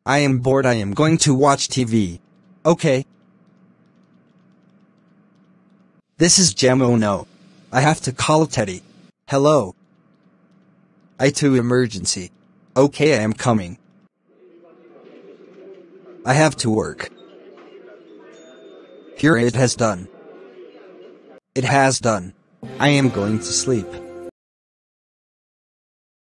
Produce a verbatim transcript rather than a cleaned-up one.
I am bored. I am going to watch T V. Okay. This is Gem. Oh no. I have to call Teddy. Hello. I two emergency. Okay, I am coming. I have to work. Here it has done. It has done. I am going to sleep.